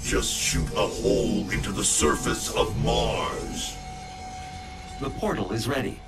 just shoot a hole into the surface of Mars. The portal is ready.